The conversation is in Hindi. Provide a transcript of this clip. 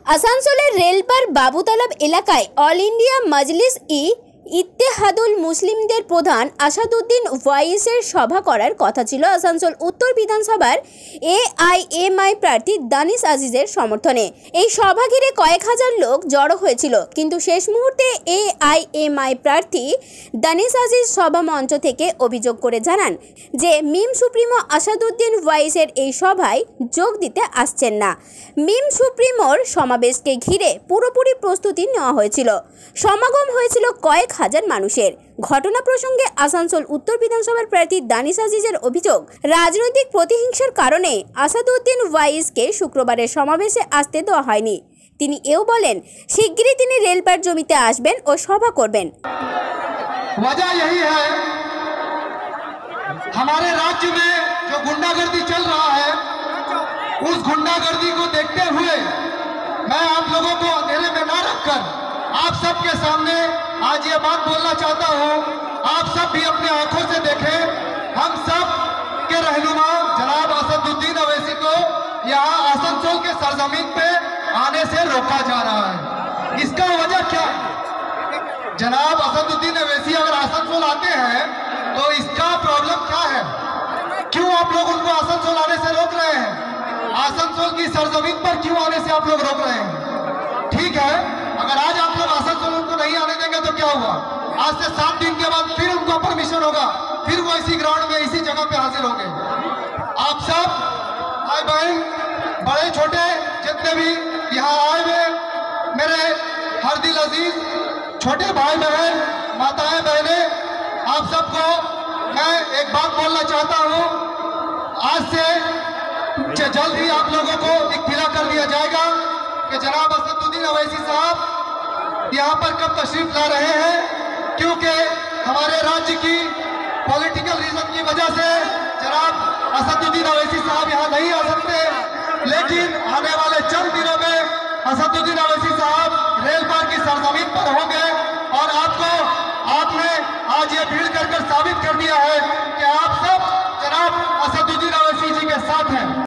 আসানসোলের রেলপার বাবুতালাব এলাকায় অল ইন্ডিয়া মজলিস ইত্তেহাদুল মুসলিমদের প্রধান আসাদুদ্দিন ওয়াইসের সভা করার কথা ছিল আসানসোল উত্তর বিধানসভার এআইএমআই প্রার্থী দানিশ আজিজের সমর্থনে। এই সভা ঘিরে কয়েক হাজার লোক জড়ো হয়েছিল, কিন্তু শেষ মুহূর্তে এআইএমআই প্রার্থী দানিশ আজিজ সভা মঞ্চ থেকে অভিযোগ করে জানান যে মিম সুপ্রিমো আসাদুদ্দিন ওয়াইসের এই সভায় যোগ দিতে আসছেন না। মিম সুপ্রিমোর সমাবেশকে ঘিরে পুরোপুরি প্রস্তুতি নেওয়া হয়েছিল। সমাগম হয়েছিল কয়েক হাজার মানুষের। ঘটনা প্রসঙ্গে আসানসোল উত্তর বিধানসভার প্রার্থী দানিশ আজিজের অভিযোগ, রাজনৈতিক প্রতিহিংসার কারণে আসাদুদ্দিন ওয়াইসকে শুক্রবারের সমাবেশে আসতে দেওয়া হয়নি। তিনি এও বলেন, শিগগিরই তিনি রেলপার জমিতে আসবেন ও সভা করবেন। वजह यही है, हमारे राज्य में जो गुंडागर्दी चल रहा है, उस गुंडागर्दी को देखते हुए मैं आप लोगों को अंधेरे में न रखकर आप सबके सामने आज ये बात बोलना चाहता हूँ। आप सब भी अपने आंखों से देखें, हम सब के रहनुमा जनाब असदुद्दीन अवैसी को यहाँ आसनसोल के सरजमीन पे आने से रोका जा रहा है। इसका वजह क्या है? जनाब असदुद्दीन अवैसी अगर आसनसोल आते हैं तो इसका प्रॉब्लम क्या है? क्यों आप लोग उनको आसनसोल आने से रोक रहे हैं? आसनसोल की सरजमीन पर क्यों आने से आप लोग रोक रहे हैं? ठीक है, अगर आज आप लोग आसनसोल उनको नहीं आने देंगे तो क्या हुआ? आज से 7 दिन के बाद फिर उनको परमिशन होगा, फिर वो इसी ग्राउंड में इसी जगह पे हाजिर होंगे। आप सब भाई बहन, बड़े छोटे जितने भी यहाँ आए हुए मेरे हर दिल अजीज छोटे भाई बहन, माताएं बहनें, आप सबको मैं एक बात बोलना चाहता हूँ। आज से जल्द ही आप लोगों को इत्तला कर दिया जाएगा कि जनाब असदुद्दीन अवैसी साहब यहाँ पर कब तशरीफ ला रहे हैं, क्योंकि हमारे राज्य की पॉलिटिकल रीजन की वजह से जनाब असदुद्दीन अवैसी साहब यहाँ नहीं आ सकते, लेकिन आने वाले चंद दिनों में असदुद्दीन अवैसी साहब रेल पार की सरजमीन पर होंगे और आपको